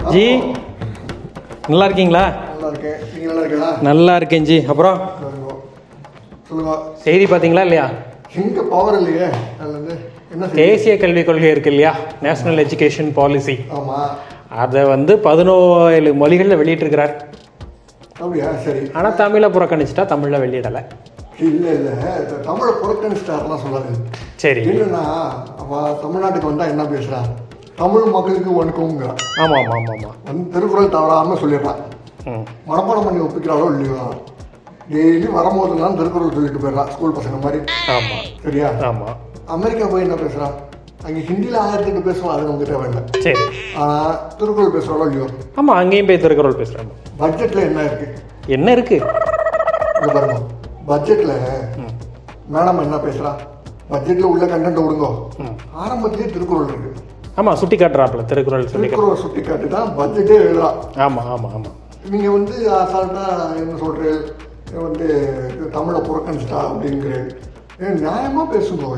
G நல்லா இருக்கீங்களா? நல்லா இருக்கேன். நீங்க நல்லா இருக்கீங்களா? நல்லா இருக்கேன் ஜி. அப்புறம் சொல்லுங்க. செய்தி பார்த்தீங்களா இல்லையா? எங்க பவர் இல்லையே. என்ன தேசிய கல்விக் கொள்கை இருக்கு இல்லையா, நேஷனல் எஜுகேஷன் பாலிசி. ஆமா, அதை 17 மொழிகளில் வெளியிட்டிருக்கிறார். அப்படியா? சரி. ஆனால் தமிழை புறக்கணிச்சிட்டா தமிழில் வெளியிடலை. இல்லை இல்லை, தமிழை புறக்கணிச்சிட்டாருலாம் சொல்லாது. சரி, என்னன்னா அவன் தமிழ்நாட்டுக்கு வந்தால் என்ன பேசுகிறான், தமிழ் மக்களுக்கு வணக்கங்கிறான். ஆமாம் ஆமாம் ஆமாம் ஆமாம். வந்து திருக்குறள் தவறாமல் சொல்லிடுறான். மனப்பாடம் பண்ணி ஒப்பிக்கிறாளோ இல்லையோ, டெய்லி வரும்போதுலாம் திருக்குறள் சொல்லிட்டு போயிடறான் ஸ்கூல் பசங்க மாதிரி. ஆமாம், சரியா? ஆமாம். அமெரிக்கா போய் என்ன பேசுகிறான், அங்கே ஹிந்தியில் 1008 பேசுவான், அது நமக்கு தேவையில்லை. சரி. ஆனால் திருக்குறள் பேசுகிறாளோ இல்லையோ. ஆமாம், அங்கேயும் போய் திருக்குறள் பேசுகிறாங்க. பட்ஜெட்டில் என்ன இருக்குது? என்ன இருக்குது இது பாருங்க, பட்ஜெட்டில் மேடம் என்ன பேசுகிறா, பட்ஜெட்டில் உள்ள கண்டென்ட் விடுங்கோ, ஆரம்பத்திலே திருக்குறள் இருக்கு. ஆமாம், சுட்டி காட்டுறாப்புல திருக்குறள் திருக்குறள் சுட்டி காட்டி தான் பட்ஜெட்டே எழுதுறான். ஆமாம் ஆமாம் ஆமாம். நீங்கள் அசால்ட்டாக என்ன சொல்கிறேன், தமிழை புறக்கணிச்சிட்டா அப்படிங்கிறேன். நியாயமாக பேசுங்க.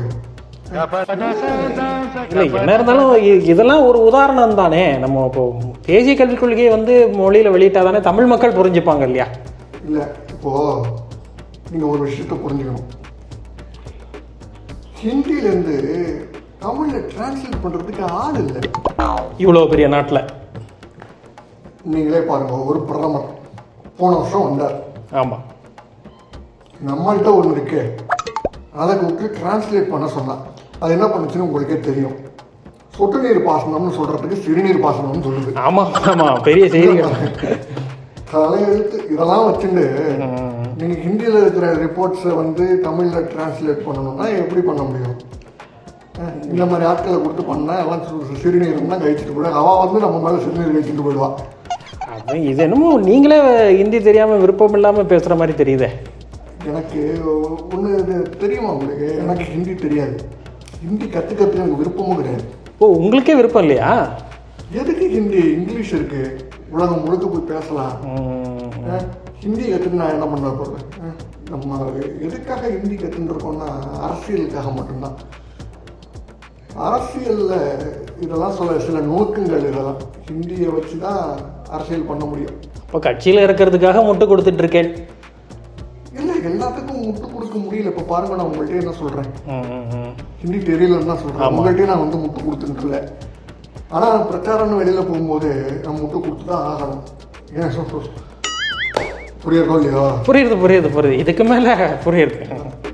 இல்லை, என்ன இருந்தாலும் இதெல்லாம் ஒரு உதாரணம் தானே. நம்ம இப்போ தேசிய கல்விக் கொள்கையை மொழியில் வெளியிட்டா தானே தமிழ் மக்கள் புரிஞ்சுப்பாங்க இல்லையா? இல்லை, இப்போது நீங்கள் ஒரு விஷயத்த புரிஞ்சுக்கணும். ஹிந்தியிலேருந்து தமிழில் டிரான்ஸ்லேட் பண்ணுறதுக்கு ஆள் இல்லை. இவ்வளோ பெரிய நாட்டில் நீங்களே பாருங்க, ஒரு பிரதமர் போன வருஷம் வந்தார். ஆமாம், நம்மள்கிட்ட ஒன்று இருக்கு, அதை கூப்பிட்டு டிரான்ஸ்லேட் பண்ண சொன்னான். அது என்ன பண்ணுச்சுன்னு உங்களுக்கே தெரியும். சொட்டு நீர் பாசனம்னு சொல்கிறதுக்கு சிறுநீர் பாசனம்னு சொல்லுது. ஆமாம் ஆமாம், பெரிய செய்திகள். தலையெழுத்து இதெல்லாம் வச்சுட்டு நீங்கள் ஹிந்தியில் இருக்கிற ரிப்போர்ட்ஸை தமிழில் டிரான்ஸ்லேட் பண்ணணும்னா எப்படி பண்ண முடியும்? இந்த மாதிரி ஆட்களை கொடுத்து பண்ணால் எல்லாம் சிறுநீர் தான் கழிச்சிட்டு போயிடுவாங்க. அவள் நம்ம மேலே சிறுநீர் கழிச்சிட்டு போயிடுவான். அது இது என்னமோ நீங்களே ஹிந்தி தெரியாமல் விருப்பம் இல்லாமல் பேசுகிற மாதிரி தெரியுதே. எனக்கு ஒன்று தெரியுமா உங்களுக்கு, எனக்கு ஹிந்தி தெரியாது. ஹிந்தி கற்றுக்கிறதுக்கு எனக்கு விருப்பமும் கிடையாது. ஓ, உங்களுக்கே விருப்பம் இல்லையா? எதுக்கு ஹிந்தி? இங்கிலீஷ் இருக்கு, உலகம் முழுக்க போய் பேசலாம். ஹிந்தி கற்றுன்னு நான் என்ன பண்ண போகிறேன்? நம்ம எதுக்காக ஹிந்தி கற்றுருக்கோம்னா அரசியலுக்காக மட்டும்தான். அரசியலில் இதெல்லாம் சில நோக்கங்கள், இதெல்லாம் ஹிந்தியை வச்சு தான் அரசியல் பண்ண முடியும். இப்போ கட்சியில் இருக்கிறதுக்காக முட்டு கொடுத்துட்டு இருக்கேன். இல்லை, எல்லாத்துக்கும் முட்டு கொடுக்க முடியல. இப்போ பாருங்க, நான் உங்கள்கிட்ட என்ன சொல்கிறேன், ஹிந்தி தெரியலன்னு தான் சொல்கிறேன். உங்கள்கிட்ட நான் முட்டு கொடுத்துட்டுல. ஆனால் பிரச்சாரம்னு வெளியில் போகும்போது நான் முட்டு கொடுத்து தான் ஆகணும். ஏன் புரியுறதோ இல்லையோ? புரியுது. இதுக்கு மேலே புரியுது.